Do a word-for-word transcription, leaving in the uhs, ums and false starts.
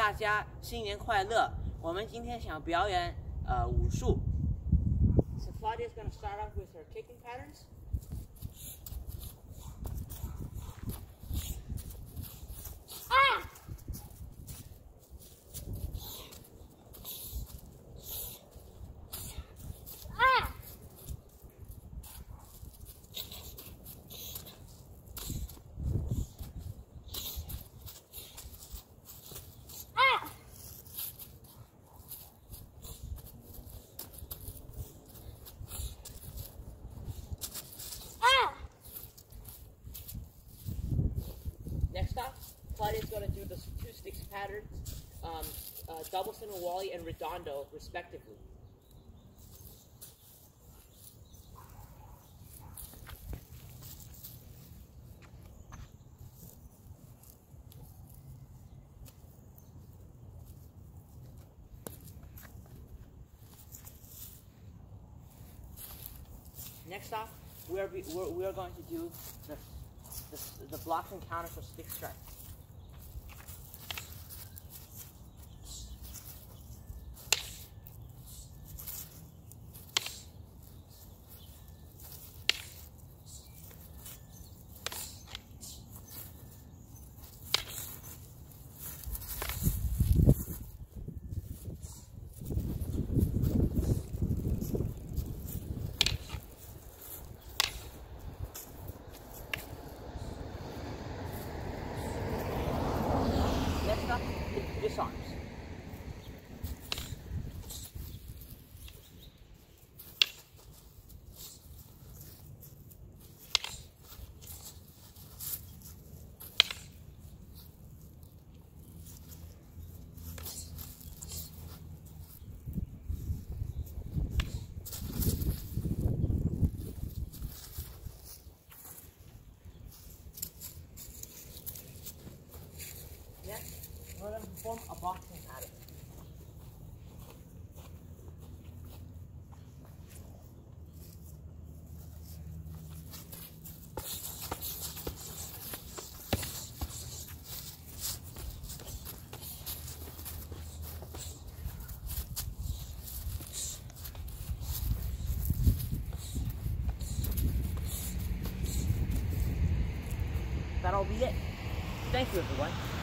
大家新年快乐！我们今天想表演呃武术。So Claudia is going to start off with her kicking patterns. Ah! Ah! Next up, Claudia is going to do the two sticks pattern, um, uh, double single wally and redondo, respectively. Next off, we are, we're, we are going to do the The, the blocks and counters for stick strike. Disarms. Next, we're going to perform a boxing pattern. That'll be it. Thank you, everyone.